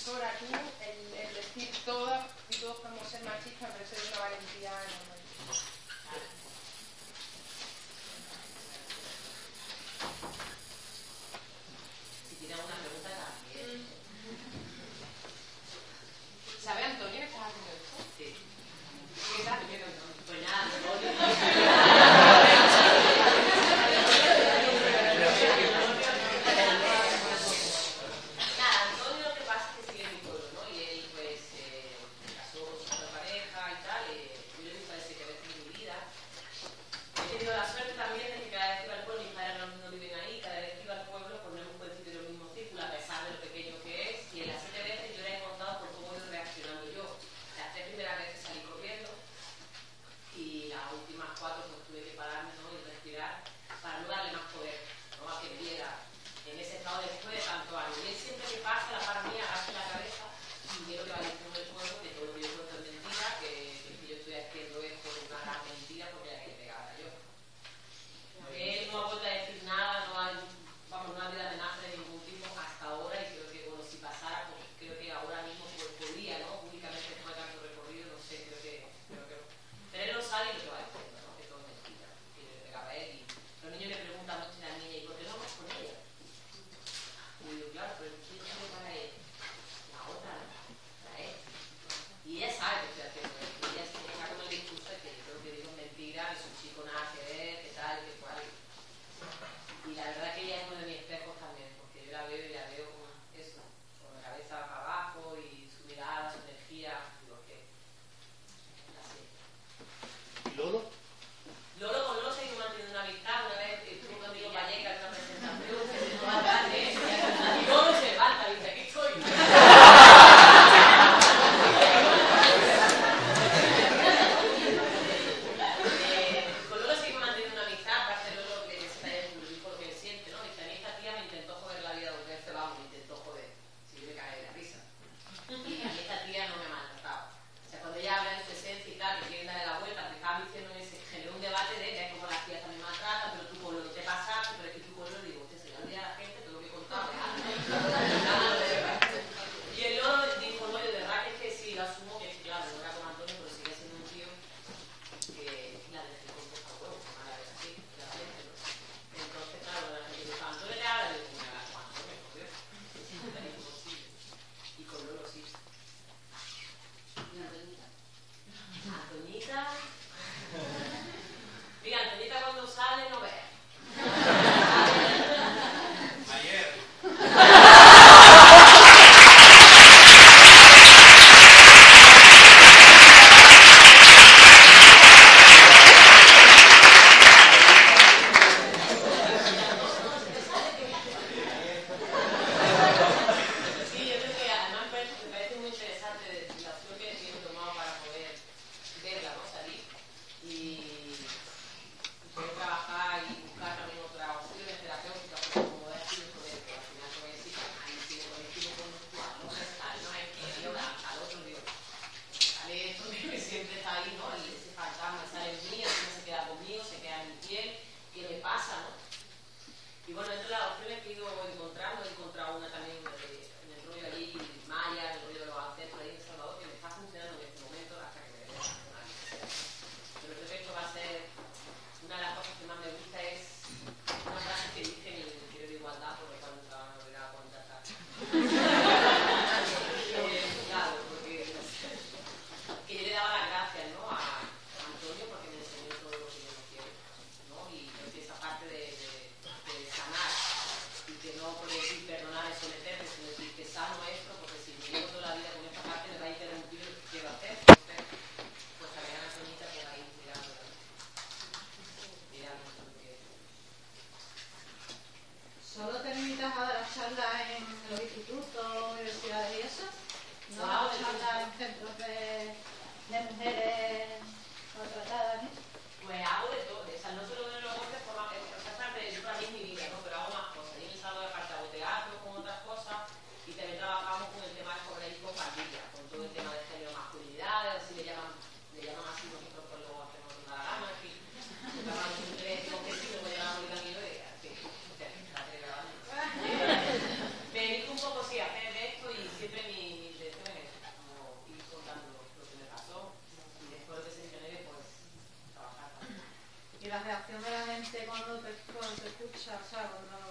profesora, tú, el decir todas y todos podemos ser machistas, me parece de una valentía enorme. Si tiene alguna pregunta también. ¿Sabe Antonio que estás haciendo esto? Sí. ¿Qué tal? Pues nada, Antonio lo que pasa es que sigue muy solo, ¿no? Y él pues se casó con su pareja y tal, yo le he visto a ese que a veces en mi vida. He tenido la suerte también de que cada vez que iba al pueblo, mis padres no viven ahí, cada vez que iba al pueblo pues no hemos coincidido en el mismo círculo, a pesar de lo pequeño que es, y en las 7 veces yo le he contado por cómo he ido reaccionando yo. Las 3 primeras veces salí corriendo y las últimas 4 pues tuve que pararme, ¿no? Y respirar para no darle más poder, ¿no? A que me viera en ese estado después de tanto años. Y él siempre que pasa, la para mía, agacha la cabeza y quiero que vaya diciendo el pueblo que todo lo que yo cuento es mentira, que yo estoy haciendo esto por una gran mentira porque la que le pegaba yo. Él no ha vuelto a decir nada, no ha habido amenaza de ningún tipo hasta ahora, y creo que, bueno, si pasara, pues creo que ahora mismo pues, podría, ¿no? Públicamente después de tanto recorrido, no sé, creo que no. Pero él lo sabe y lo que va diciendo, ¿no? Que todo es mentira, que le pegaba a él. Y los niños le preguntan mucho a la niña, ¿y por qué no vas con ella? Y digo, claro, pero ¿quién quiere para él? La otra, ¿no? Para él. Y ella sabe que estoy haciendo esto. Ella está con el discurso de que yo creo que digo mentira, que su chico nada que ver, que tal, que cual. Y la verdad que ella es uno de mis espejos también, porque yo la veo y la veo con eso, con la cabeza para abajo y su mirada, su energía, digo que así. ¿Y Lolo? Con Lolo seguimos manteniendo una amistad. Una vez estuvo conmigo en Vallecas en una presentación, se sentó atrás de ella, y Lolo se levanta y dice, aquí estoy. Con Lolo seguimos manteniendo una amistad, aparte de Lolo que se dijo lo que él siente, ¿no? Dice, a mí esta tía me intentó joder la vida 2 veces, vamos, me intentó joder, si yo me cagué de la risa. Y a mí esta tía no me ha maltratado. O sea, cuando ella habla en su esencia y tal, que quieren darle la vuelta, te estaban diciendo en ese, generó un debate de es como las tías también maltratan, pero tú con lo que te pasaste, pero es que tú con lo digo, usted se le olvida a la gente todo lo que he contado. Y el Lolo dijo, no, yo de verdad que es que sí, lo asumo, que claro, no era con Antonio, pero sigue siendo un tío que la de con poca huevo, que mala vez así, realmente, ¿no? Entonces, claro, la gente dice, Antonio le habla, y yo, mira, Antonio, por Dios, es imposible. Y con Lolo sí. Antoñita. Mira, Antoñita cuando sale no ve. Ayer. Sí, yo creo que además me parece muy interesante la opción que tiene tomado para poder verla, ¿no? Salir y poder trabajar y buscar también otras opciones terapéuticas, porque como he sido poder, que al final como decir, ahí sigue conectivo conductual, no gestal, no es que yo al otro digo, sale esto que siempre está ahí, ¿no? Ese fantasma sale en mí, así no se queda conmigo, se queda en mi piel, ¿qué me pasa, no? Y bueno, entre las opciones que he ido encontrando, he encontrado una también en el rollo allí, Maya, en el rollo de los ancestros ahí en El Salvador, que me está funcionando en este momento hasta que me dé la necesidad. Pero creo que esto va a ser, una de las cosas que más me gusta es una frase que dije en el Ministerio de Igualdad, porque cuando estaba me obligaba a contratar. Claro, porque que yo le daba las gracias, ¿no? A Antonio porque me enseñó todo lo que yo no quiero, ¿no? Y esa parte de sanar, y que no por decir perdonar es someterme, sino decir que sano esto, porque si me llevo toda la vida con esta parte me va a interrumpir lo que quiero hacer. Entonces, pues a ver a Antonita que va a ir mirando porque... ¿Solo te limitas a dar charlas en los institutos, universidades y eso? ¿No Wow, charlas en centros de mujeres maltratadas, ¿no? Pues hago de todo, o sea, no solo de los golpes, yo para mí es mi vida, ¿no? Pero hago más cosas. Y en el sábado aparte hago teatro con otras cosas, y también trabajamos con el tema de sobre y con pandilla, con todo el tema de género masculinidad, así le llaman así, nosotros pues luego hacemos una gama, en fin. Trabajamos en inglés, con que sí, luego llegamos a la en fin, me dedico un poco sí a hacer de esto, y siempre mi cuando se escucha, o sea, cuando